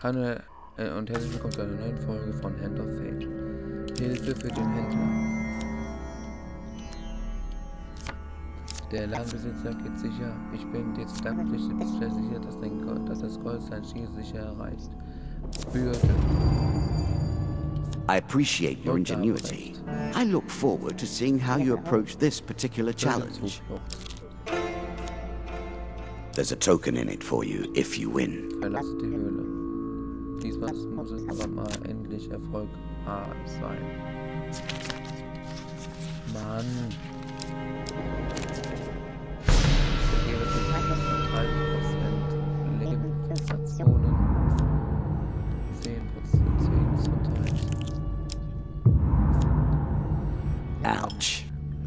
Hallo und herzlich willkommen zu einer neuen Folge von Hand of Fate. Hilfe für den Händler. Der Ladenbesitzer geht sicher. Ich bin dir zu danken, stell sicher, dass das Gold sein Ziel sicher erreicht. Bürde. I appreciate your ingenuity. I look forward to seeing how you approach this particular challenge. There's a token in it for you if you win. Verlasse die Höhle. Diesmal muss es aber mal endlich Erfolg sein. Mann. Ihre Beteiligung von 30% Lebensinfektionen. 10% Gesundheit. Ouch.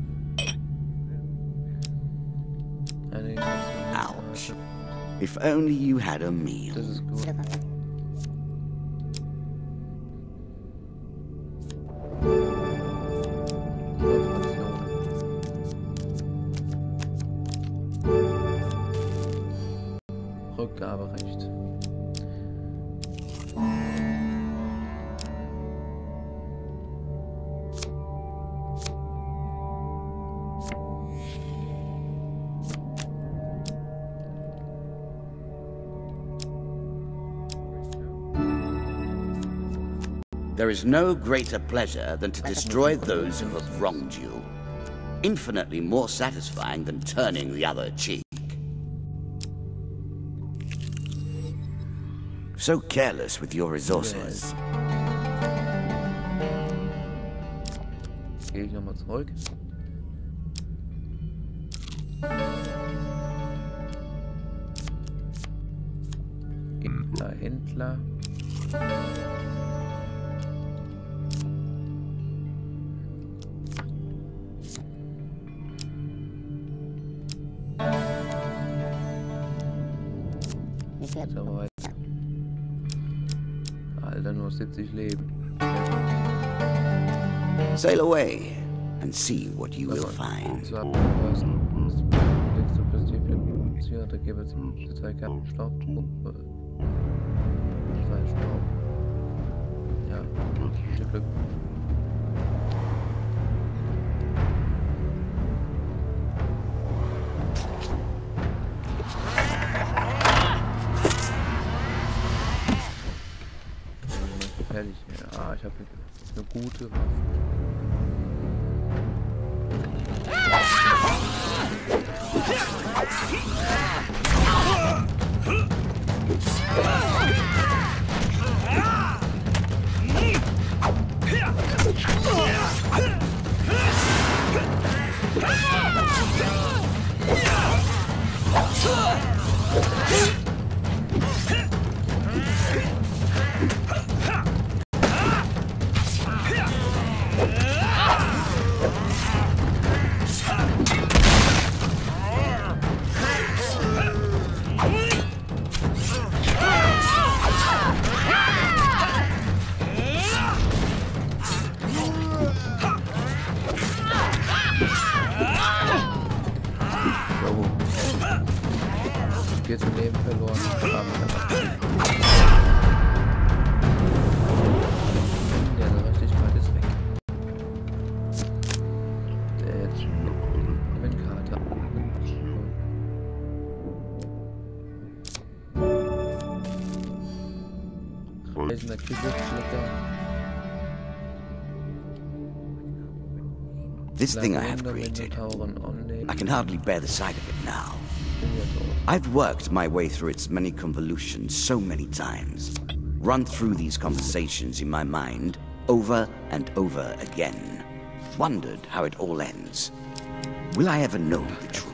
Ouch. If only you had a meal. Das ist gut. Rückgaberecht. There is no greater pleasure than to destroy those who have wronged you. Infinitely more satisfying than turning the other cheek. So careless with your resources. Gehe ich nochmal zurück. Händler. So weit. Alter, nur 70 Leben. Sail away and see what you will find. Ja, viel Glück. Gefährlich. Ja, ich habe eine gute Waffe. Jetzt ein Leben verloren. Der Gerechtigkeit ist weg. Der Gewinnkarte. Reisender Kühlschrank. This thing I have created, I can hardly bear the sight of it now. I've worked my way through its many convolutions so many times, run through these conversations in my mind over and over again, wondered how it all ends. Will I ever know the truth?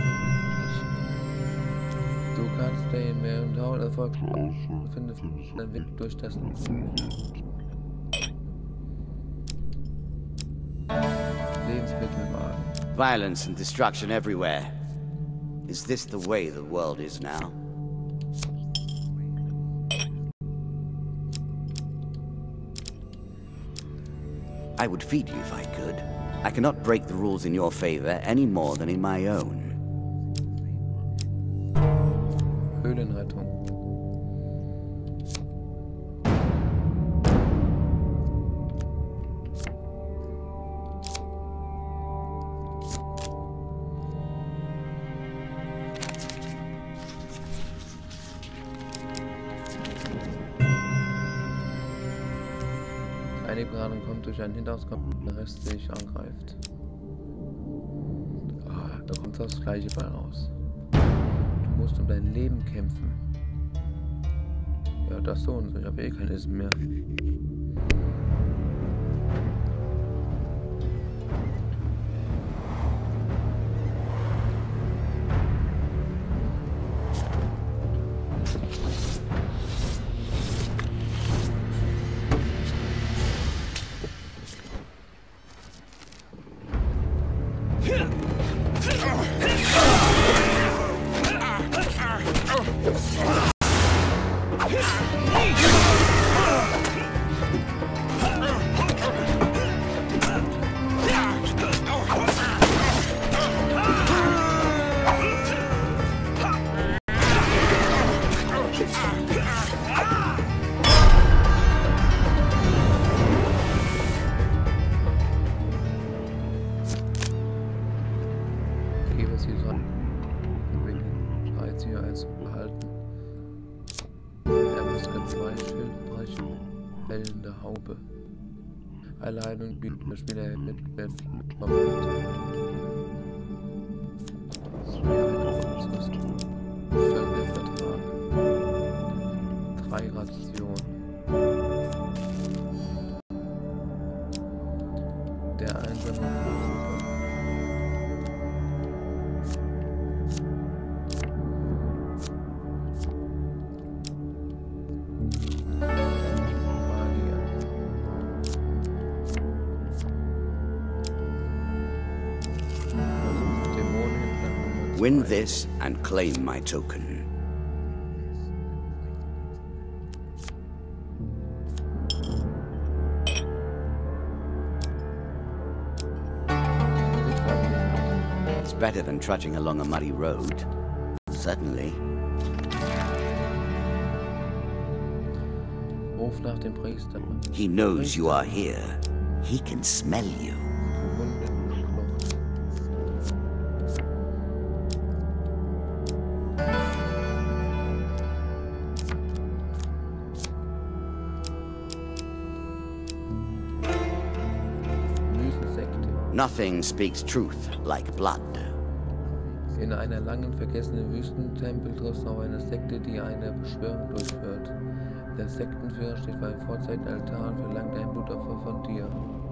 Du kannst den mehr und Erfolg finden, dann wird durch das Lebensmittelwagen. Violence and destruction everywhere. Is this the way the world is now? I would feed you if I could. I cannot break the rules in your favor any more than in my own. Höhlenrettung. Eine Beratung kommt durch einen Hinterhauskommen, der Rest sich angreift. Ah, da kommt das gleiche bei raus. Du musst um dein Leben kämpfen. Ja, das so und so. Ich habe eh kein Essen mehr. Haube. Allein und bietet der Spieler mit Völkervertrag. 3 Rationen. Der einsame Win this and claim my token. It's better than trudging along a muddy road. Certainly. Ruf nach dem Priester. He knows you are here. He can smell you. Nothing speaks truth like blood. In einer langen vergessenen Wüstentempel triffst du auf eine Sekte, die eine Beschwörung durchführt. Der Sektenführer steht vor einem vorzeitigen Altar und verlangt ein Blutopfer von dir.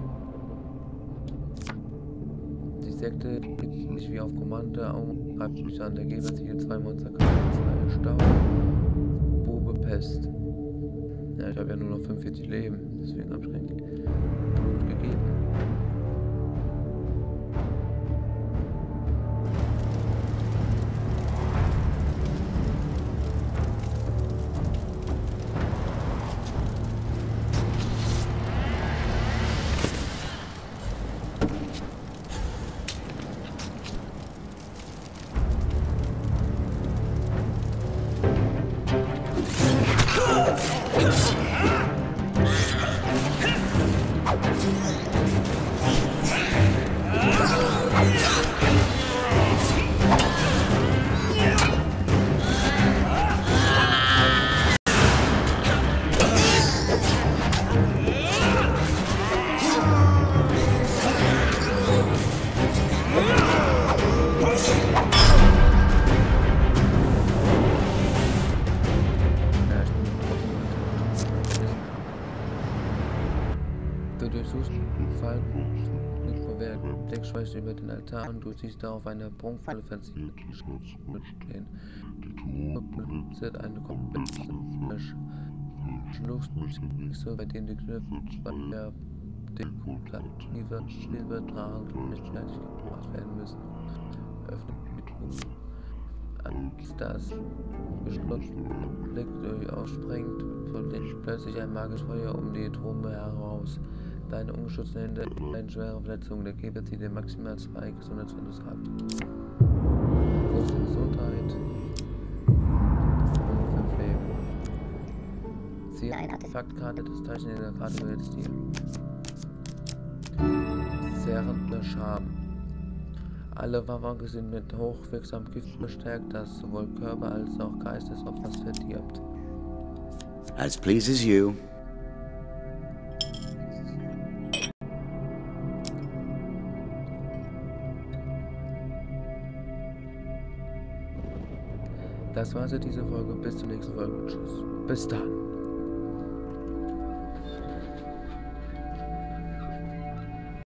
Die Sekte geht sich wie auf Kommando um, greift mich an. Der Geber zieht 2 Monsterkarten, 2 Stau, Bube, Pest. Ja, ich habe ja nur noch 45 Leben, deswegen habe ich kein Blut gegeben. Du durchsuchst den Fall nicht verwehrt, Deckschweiß über den Altar und du siehst darauf eine prunkvolle Verzicht stehen. Du benutzt eine komplette Schlussmusikse, bei dem die Knöpfe bei der Dekorative Spielbetrag nicht fertig gemacht werden müssen. Öffnet mit das geschlossen Blick durch ausspringt, verlinkt plötzlich ein magisches Feuer um die Trombe heraus. Deine ungeschützten Hände eine schwere Verletzung. Der Geber zieht dir maximal 2 Gesundheitsverlust ab. Große Gesundheit. 5 Leben. Ziehe eine Artefaktkarte, das Zeichen in der Karte gehört dir. Zerrender Scham. Alle Waffen sind mit hochwirksamem Gift bestärkt, das sowohl Körper als auch Geist des Opfers verdirbt. As pleases you. Das war's für diese Folge. Bis zur nächsten Folge. Tschüss. Bis dann.